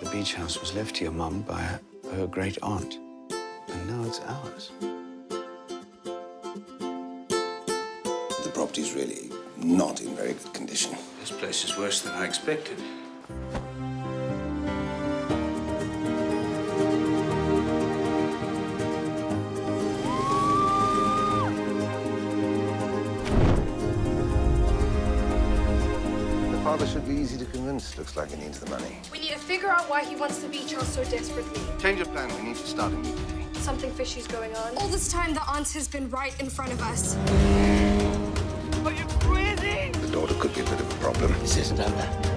The beach house was left to your mum by her great aunt, and now it's ours. The property's really not in very good condition. This place is worse than I expected. Father should be easy to convince. Looks like he needs the money. We need to figure out why he wants the beach house so desperately. Change of plan. We need to start immediately. Something fishy's going on. All this time, the aunt has been right in front of us. Are you crazy? The daughter could be a bit of a problem. This isn't over.